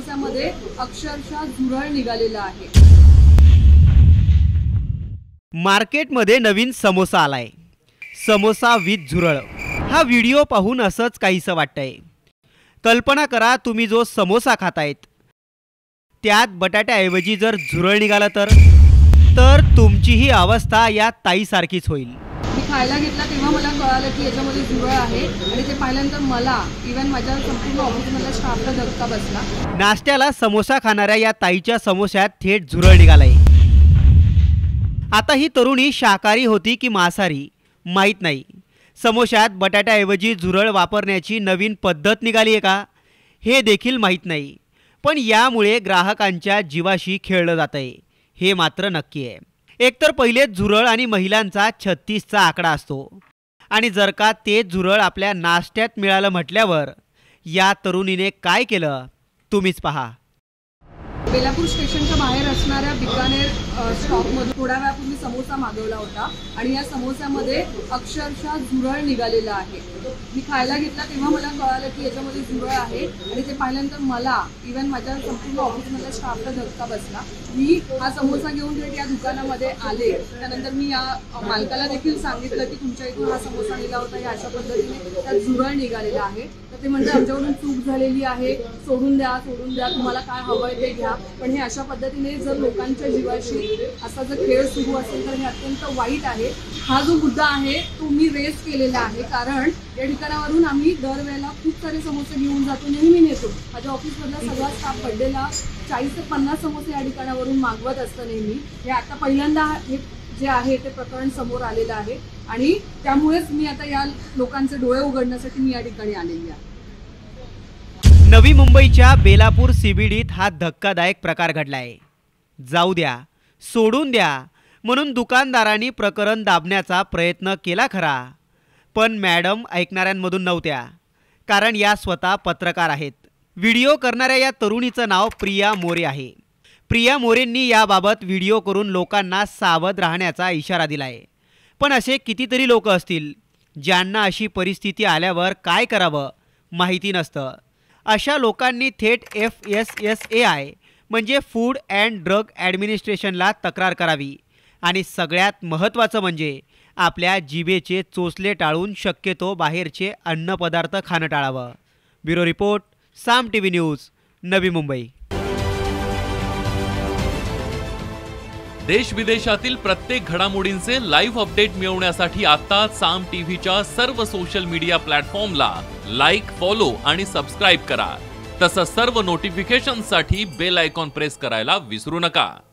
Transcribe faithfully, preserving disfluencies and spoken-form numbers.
समोस्यामध्ये अक्षरशः झुरळ निघालेला आहे। मार्केटमध्ये नवीन समोसा आलाय, समोसा विथ झुरळ। हा व्हिडिओ पाहून असंच काहीसं वाटतंय। कल्पना करा, तुम्ही जो समोसा खातायत त्यात बटाट्याऐवजी जर झुरळ निघाला तर तर तुमची ही अवस्था या ताईसारखीच होईल। मी खायला घेतला तेव्हा मला कळालं की याच्यामध्ये झुरळ आहे आणि ते पाहिल्यानंतर मला इवन माझ्या संपूर्ण ऑफिसमधल्या स्टाफला धक्का बसला। नाश्त्याला समोसा खाणाऱ्या या ताईच्या समोस्यात थेट झुरळ निघालाय। आता ही तरुणी शाकाहारी होती की मांसाहारी माहीत नाही। समोस्यात बटाट्याऐवजी झुरळ वापरण्याची नवीन पद्धत निघाली आहे का हे देखील माहीत नाही, पण यामुळे ग्राहकांच्या जीवाशी खेळलं जातंय हे मात्र नक्की आहे। एकतर पहिलेच झुरळ आणि महिलांचा छत्तीसचा आकडा असतो आणि जर का ते झुरळ आपल्या नाश्त्यात मिळालं म्हटल्यावर या तरुणीने काय केलं तुम्हीच पहा। बेलापूर स्टेशनच्या बाहेर असणाऱ्या बिकानेर स्टॉपमधून थोड्या वेळापूर्वी समोसा मागवला होता आणि या समोस्यामध्ये अक्षरशः झुरळ निघालेला आहे। मी खायला घेतला तेव्हा मला कळालं की याच्यामध्ये झुरळ आहे आणि ते पाहिल्यानंतर मला इवन माझ्या संपूर्ण ऑफिसमधल्या स्टाफला धक्का बसला। मी हा समोसा घेऊन थेट या दुकानामध्ये आले, त्यानंतर मी या मालकाला देखील सांगितलं की तुमच्या इथून हा समोसा निघाला होता, या अशा पद्धतीने त्यात झुरळ निघालेला आहे। तर ते म्हणतात आमच्याकडून चूक झालेली आहे, सोडून द्या सोडून द्या तुम्हाला काय हवंय ते घ्या। पण हे अशा पद्धतीने जर लोकांच्या जीवाशी असा जर खेळ सुरू असेल तर हे अत्यंत वाईट आहे। हा जो मुद्दा आहे तो मी रेस केलेला आहे, कारण या ठिकाणावरून आम्ही दरवेळेला खूप सारे समोसे घेऊन जातो, नेहमी नेतो। माझ्या ऑफिसमधला सगळा स्टाफ बड्डेला चाळीस ते पन्नास समोसे या ठिकाणावरून मागवत असतं नेहमी। हे आता पहिल्यांदा हे जे आहे ते प्रकरण समोर आलेलं आहे आणि त्यामुळेच मी आता या लोकांचे डोळे उघडण्यासाठी मी या ठिकाणी आलेली आहे। नवी मुंबईच्या बेलापूर सीबीडीत हा धक्कादायक प्रकार घडलाय। जाऊ द्या सोडून द्या म्हणून दुकानदारांनी प्रकरण दाबण्याचा प्रयत्न केला खरा, पण मॅडम ऐकणाऱ्यांमधून नव्हत्या, कारण या स्वतः पत्रकार आहेत। व्हिडिओ करणाऱ्या या तरुणीचं नाव प्रिया मोरे आहे। प्रिया मोरेंनी याबाबत व्हिडिओ करून लोकांना सावध राहण्याचा इशारा दिलाय। पण असे कितीतरी लोक असतील ज्यांना अशी परिस्थिती आल्यावर काय करावं माहिती नसतं। अशा लोकांनी थेट F S S A I म्हणजे फूड अँड ड्रग ॲडमिनिस्ट्रेशनला तक्रार करावी आणि सगळ्यात महत्त्वाचं म्हणजे आपल्या जिभेचे चोचले टाळून शक्यतो बाहेरचे अन्नपदार्थ खाणं टाळावं। Bureau report, Saam TV news, Navi Mumbai. देश विदेशातील प्रत्येक घडामोडींचे लाईव्ह अपडेट मिळवण्यासाठी आता साम टीव्हीच्या सर्व सोशल मीडिया प्लॅटफॉर्मला लाईक, फॉलो आणि सबस्क्राईब करा। तसंच सर्व नोटिफिकेशनसाठी बेल आयकॉन प्रेस करायला विसरू नका।